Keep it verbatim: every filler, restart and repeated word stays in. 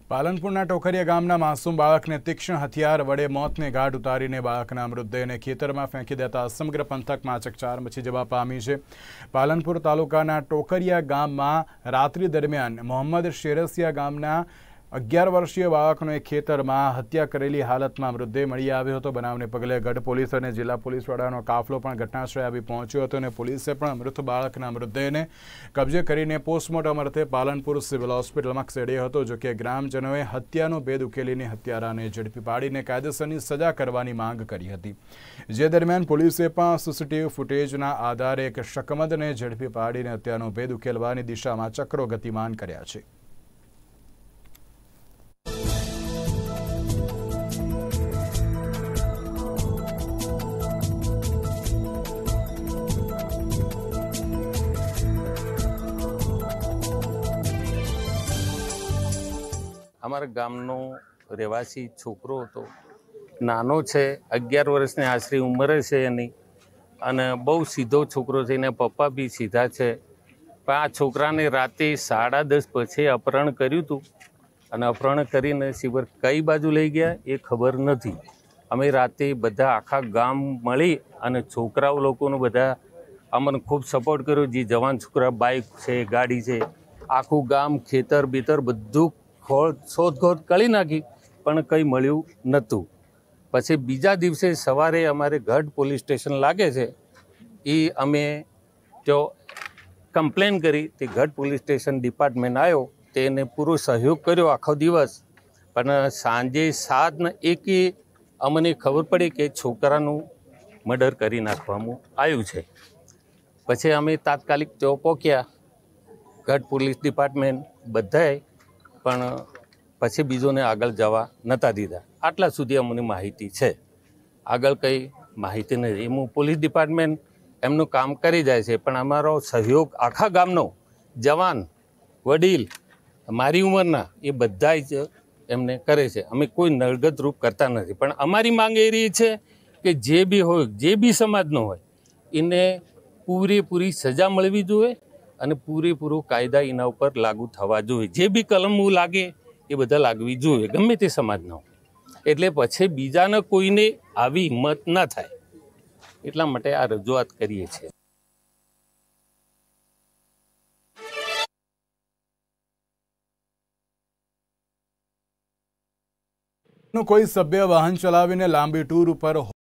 પાલનપુરના ટોકરિયા ગામના માસૂમ બાળકને તીક્ષ્ણ હથિયાર વડે મોતને ઘાટ ઉતારીને બાળકના મૃતદેહને ખેતરમાં ફેંકી દેતા સમગ્ર પંથકમાં ચકચાર મચી જવા પામી છે। પાલનપુર તાલુકાના ટોકરિયા ગામમાં રાત્રિ દરમિયાન મોહમ્મદ શેરસિયા ગામના અગિયાર વર્ષીય બાળકનો એક ખેતરમાં હત્યા કરેલી હાલતમાં મૃતદેહ મળી આવ્યો હતો। બનાવને પગલે ગઢ પોલીસ અને જિલ્લા પોલીસ વડાનો કાફલો પણ ઘટનાસ્થળે આવી પહોંચ્યો હતો અને પોલીસે પણ મૃત બાળકના મૃતદેહને કબજે કરીને પોસ્ટમોર્ટમ અર્થે પાલનપુર સિવિલ હોસ્પિટલમાં ખસેડ્યો હતો। જો કે ગ્રામજનોએ હત્યાનો ભેદ ઉકેલીને હત્યારાને ઝડપી પાડીને કાયદેસરની સજા કરવાની માંગ કરી હતી। જે દરમિયાન પોલીસે પણ સીસીટીવી ફૂટેજના આધારે એક શકમદને ઝડપી પાડીને હત્યાનો ભેદ ઉકેલવાની દિશામાં ચક્રો ગતિમાન કર્યા છે। અમારા ગામનો રહેવાસી છોકરો હતો, નાનો છે, અગિયાર વર્ષની આશરી ઉંમરે છે એની, અને બહુ સીધો છોકરો છે, એને પપ્પા બી સીધા છે। પણ આ છોકરાને રાતે સાડા દસ પછી અપહરણ કર્યું હતું અને અપહરણ કરીને સિવર કઈ બાજુ લઈ ગયા એ ખબર નથી। અમે રાતે બધા આખા ગામ મળી અને છોકરાઓ લોકોનો બધા અમને ખૂબ સપોર્ટ કર્યો। જે જવાન છોકરા, બાઇક છે, ગાડી છે, આખું ગામ ખેતર બેતર બધું ખોળ શોધખોળ કરી નાખી પણ કંઈ મળ્યું નહોતું। પછી બીજા દિવસે સવારે અમારે ગઢ પોલીસ સ્ટેશન લાગે છે, એ અમે જો કમ્પ્લેન કરી તે ગઢ પોલીસ સ્ટેશન ડિપાર્ટમેન્ટ આવ્યો, તેને પૂરો સહયોગ કર્યો આખો દિવસ। પણ સાંજે સાત ને એકે અમને ખબર પડી કે છોકરાનું મર્ડર કરી નાખવામાં આવ્યું છે। પછી અમે તાત્કાલિક તેઓ પહોંચ્યા, ગઢ પોલીસ ડિપાર્ટમેન્ટ બધાએ, પણ પછી બીજોને આગળ જવા નહોતા દીધા। આટલા સુધી અમને માહિતી છે, આગળ કંઈ માહિતી નથી। એમાં પોલીસ ડિપાર્ટમેન્ટ એમનું કામ કરી જાય છે, પણ અમારો સહયોગ આખા ગામનો જવાન, વડીલ, મારી ઉંમરના એ બધા જ એમને કરે છે। અમે કોઈ નડગત રૂપ કરતા નથી, પણ અમારી માંગ એ રહી છે કે જે બી હોય, જે બી સમાજનો હોય, એને પૂરેપૂરી સજા મળવી જોઈએ અને પૂરેપૂરું કાયદા એના ઉપર લાગુ થવા જોઈએ। જે બી કલમો લાગે એ બધા લાગવી જોઈએ, ગમે તે સમાજનો, એટલે પછી બીજાને કોઈને આવી હિંમત ના થાય, એટલા માટે આ રજૂઆત કરીએ છીએ। કોઈ સભ્ય વાહન ચલાવીને લાંબી ટૂર ઉપર